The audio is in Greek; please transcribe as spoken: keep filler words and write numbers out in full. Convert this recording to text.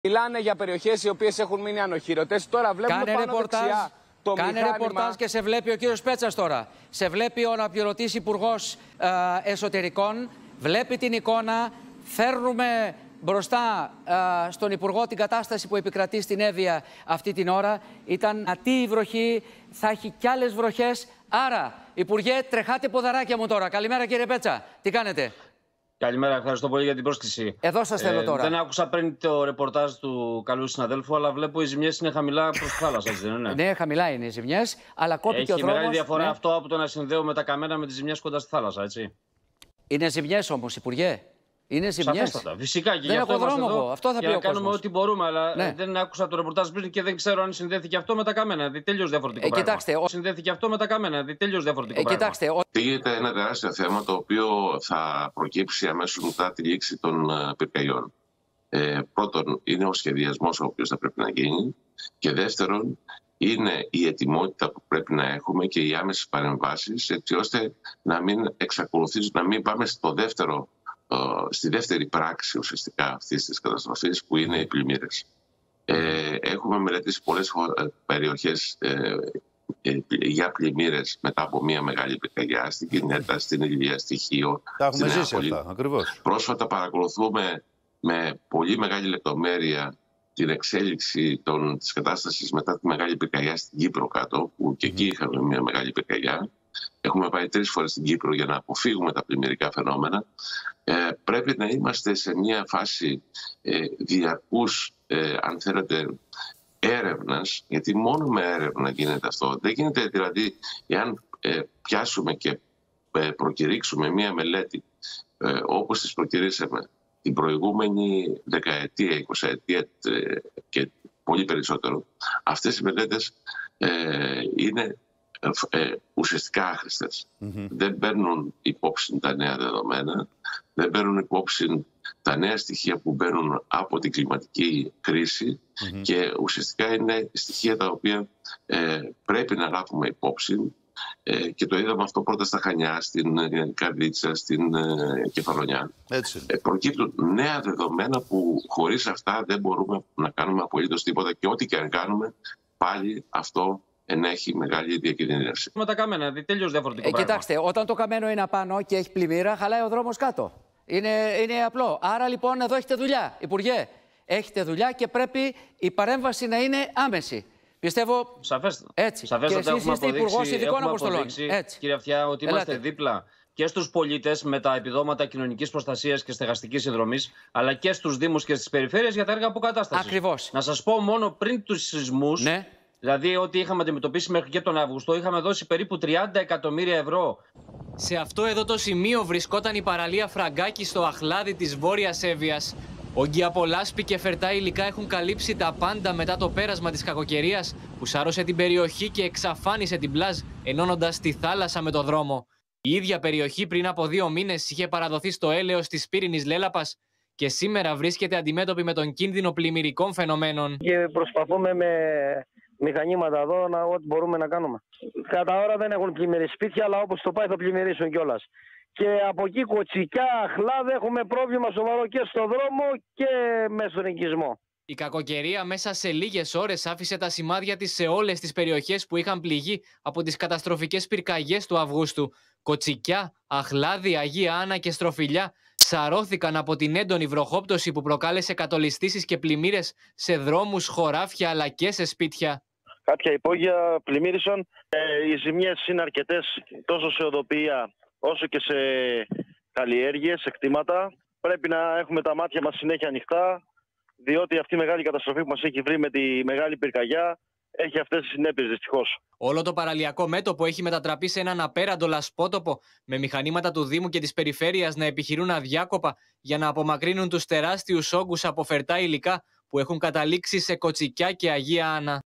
Μιλάνε για περιοχές οι οποίες έχουν μείνει ανοχήρωτες. Τώρα βλέπουμε Κάνε πάνω ρεπορτάζ, δεξιά το κάνε μηχάνημα. ρεπορτάζ και σε βλέπει ο κύριος Πέτσας τώρα. Σε βλέπει ο αναπληρωτής Υπουργός ε, Εσωτερικών. Βλέπει την εικόνα. Φέρνουμε μπροστά ε, στον Υπουργό την κατάσταση που επικρατεί στην Εύβοια αυτή την ώρα. Ήταν ατή η βροχή, θα έχει κι άλλες βροχές. Άρα, Υπουργέ, τρεχάτε ποδαράκια μου τώρα. Καλημέρα κύριε Πέτσα. Τι κάνετε? Καλημέρα, ευχαριστώ πολύ για την πρόσκληση. Εδώ σας θέλω τώρα. Ε, δεν άκουσα πριν το ρεπορτάζ του καλού συναδέλφου, αλλά βλέπω οι ζημιές είναι χαμηλά προς τη θάλασσα, έτσι δεν είναι? Ναι, χαμηλά είναι οι ζημιές, αλλά κόπηκε Έχει ο δρόμος. μεγάλη διαφορά ναι. αυτό από το να συνδέω με τα καμένα με τις ζημιές κοντά στη θάλασσα, έτσι. Είναι ζημιές όμως, Υπουργέ. Είναι ζημιές. Σαφέστατα. Φυσικά και δεν γι' αυτό έχω είμαστε δρόμο εδώ. εγώ. Αυτό θα πει για ο να κάνουμε κόσμος. ό,τι μπορούμε, αλλά ναι. δεν άκουσα το ρεπορτάζ πριν και δεν ξέρω αν συνδέθηκε αυτό με τα καμένα. Δηλαδή τελείως διαφορετικό ε, πράγμα. Κοιτάξτε, ο... Συνδέθηκε αυτό με τα καμένα. Δηλαδή τελείως διαφορετικό ε, πράγμα. Κοιτάξτε, ο... Πήγεται ένα τεράστιο θέμα το οποίο θα προκύψει αμέσως μετά τη λήξη των uh, πυρκαγιών. Ε, πρώτον, είναι ο σχεδιασμός ο οποίος θα πρέπει να γίνει. Και δεύτερον, είναι η ετοιμότητα που πρέπει να έχουμε και οι άμεσες παρεμβάσεις, έτσι ώστε να μην εξακολουθήσουμε, να μην πάμε στο δεύτερο, στη δεύτερη πράξη ουσιαστικά αυτής της καταστροφής, που είναι οι πλημμύρες. Ε, έχουμε μελετήσει πολλές περιοχές ε, ε, για πλημμύρες μετά από μια μεγάλη πυρκαγιά, στην Κινέτα, στην Ηλία, στη Χίο. Τα έχουμε ζήσει αυτά, ακριβώς. Πρόσφατα παρακολουθούμε με πολύ μεγάλη λεπτομέρεια την εξέλιξη των, της κατάστασης μετά τη μεγάλη πυρκαγιά στην Κύπρο κάτω, που και εκεί είχαμε μια μεγάλη πυρκαγιά. Έχουμε πάει τρεις φορές στην Κύπρο για να αποφύγουμε τα πλημμυρικά φαινόμενα. Ε, πρέπει να είμαστε σε μια φάση ε, διαρκούς, ε, αν θέλετε, έρευνας, γιατί μόνο με έρευνα γίνεται αυτό. Δεν γίνεται δηλαδή, εάν ε, πιάσουμε και ε, προκηρύξουμε μια μελέτη ε, όπως τις προκηρύσαμε την προηγούμενη δεκαετία, εικοσαετία ε, και πολύ περισσότερο, αυτές οι μελέτες ε, είναι Ε, ουσιαστικά άχρηστες. Mm-hmm. Δεν παίρνουν υπόψη τα νέα δεδομένα, δεν παίρνουν υπόψη τα νέα στοιχεία που μπαίνουν από την κλιματική κρίση mm-hmm. και ουσιαστικά είναι στοιχεία τα οποία ε, πρέπει να λάβουμε υπόψη ε, και το είδαμε αυτό πρώτα στα Χανιά, στην Καρδίτσα, στην ε, Κεφαλονιά. Έτσι. Ε, προκύπτουν νέα δεδομένα που χωρίς αυτά δεν μπορούμε να κάνουμε απολύτως τίποτα και ό,τι και αν κάνουμε πάλι αυτό ενέχει μεγάλη διακινδύνευση. Με τα καμένα, δηλαδή τελείως διαφορετικό ε, πράγμα. Κοιτάξτε, όταν το καμένο είναι απάνω και έχει πλημμύρα, χαλάει ο δρόμος κάτω. Είναι, είναι απλό. Άρα λοιπόν εδώ έχετε δουλειά, Υπουργέ. Έχετε δουλειά και πρέπει η παρέμβαση να είναι άμεση. Πιστεύω. Σαφέστατα. Έτσι. Σαφέστατα, και εσείς είστε Υπουργός Ειδικών Αποστολών. Έτσι. Κύριε Αυτιά, ότι είμαστε Ελάτε. δίπλα και στους πολίτες με τα επιδόματα κοινωνικής προστασίας και στεγαστικής συνδρομής, αλλά και στους δήμους και στις περιφέρειες για τα έργα αποκατάστασης. Ακριβώς. Να σας πω, μόνο πριν τους σεισμούς. Ναι. Δηλαδή, ό,τι είχαμε αντιμετωπίσει μέχρι και τον Αύγουστο, είχαμε δώσει περίπου τριάντα εκατομμύρια ευρώ. Σε αυτό εδώ το σημείο βρισκόταν η παραλία Φραγκάκη στο αχλάδι της Βόρειας Εύβοιας. Όγκοι από λάσπη και φερτά υλικά έχουν καλύψει τα πάντα μετά το πέρασμα της κακοκαιρίας που σάρωσε την περιοχή και εξαφάνισε την πλάζ, ενώνοντας τη θάλασσα με το δρόμο. Η ίδια περιοχή πριν από δύο μήνες είχε παραδοθεί στο έλεος της πύρινης Λέλαπας και σήμερα βρίσκεται αντιμέτωπη με τον κίνδυνο πλημμυρικών φαινομένων. Και προσπαθούμε με μηχανήματα εδώ να ό,τι μπορούμε να κάνουμε. Κατά ώρα δεν έχουν πλημμυρίσει σπίτια, αλλά όπως το πάει θα πλημμυρίσουν κιόλας. Και από εκεί Κοτσικιά, Αχλάδε έχουμε πρόβλημα σοβαρό και στο δρόμο και μέσα στον οικισμό. Η κακοκαιρία μέσα σε λίγες ώρες άφησε τα σημάδια της σε όλες τις περιοχές που είχαν πληγεί από τις καταστροφικές πυρκαγιές του Αυγούστου. Κοτσικιά, Αχλάδη, Αγία Άννα και Στροφιλιά σαρώθηκαν από την έντονη βροχόπτωση που προκάλεσε κατολιστήσεις και πλημμύρες σε δρόμους, χωράφια αλλά και σε σπίτια. Κάποια υπόγεια πλημμύρισαν. Ε, οι ζημιές είναι αρκετές τόσο σε οδοποιία όσο και σε καλλιέργειες, σε κτήματα. Πρέπει να έχουμε τα μάτια μας συνέχεια ανοιχτά, διότι αυτή η μεγάλη καταστροφή που μας έχει βρει με τη μεγάλη πυρκαγιά έχει αυτές τις συνέπειες δυστυχώς. Όλο το παραλιακό μέτωπο έχει μετατραπεί σε έναν απέραντο λασπότοπο, με μηχανήματα του Δήμου και της Περιφέρειας να επιχειρούν αδιάκοπα για να απομακρύνουν τους τεράστιους όγκους από φερτά υλικά που έχουν καταλήξει σε Κοτσικιά και Αγία Άννα.